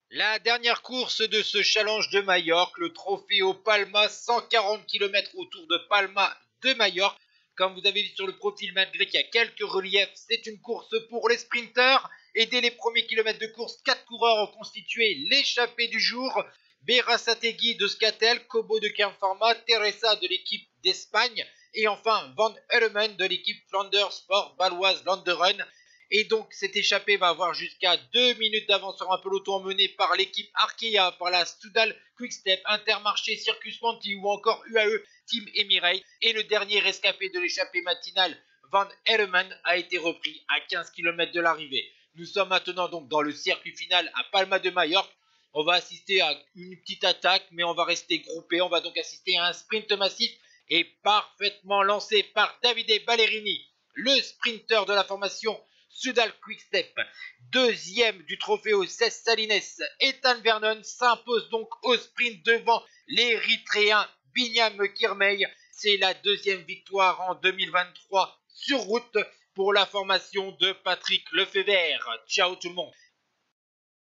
La dernière course de ce challenge de Majorque, le Trofeo Palma, 140 km autour de Palma de Majorque. Comme vous avez vu sur le profil, malgré qu'il y a quelques reliefs, c'est une course pour les sprinteurs. Et dès les premiers kilomètres de course, 4 coureurs ont constitué l'échappée du jour. Berasategui de Scatel, Kobo de Kernpharma, Teresa de l'équipe d'Espagne et enfin Van Hellemen de l'équipe Flanders Sport Baloise Landeren. Et donc cette échappée va avoir jusqu'à 2 minutes d'avance sur un peloton mené par l'équipe Arkea, par la Soudal Quickstep, Intermarché, Circus Monti ou encore UAE Team Emirates. Et le dernier rescapé de l'échappée matinale, Van Hellemen, a été repris à 15 km de l'arrivée. Nous sommes maintenant donc dans le circuit final à Palma de Majorque. On va assister à une petite attaque, mais on va rester groupé. On va donc assister à un sprint massif et parfaitement lancé par Davide Ballerini, le sprinter de la formation Soudal Quickstep. Deuxième du Trofeo Cesc Salines, Ethan Vernon s'impose donc au sprint devant l'Érythréen Binyam Kirmay. C'est la deuxième victoire en 2023 sur route pour la formation de Patrick Lefebvre. Ciao tout le monde.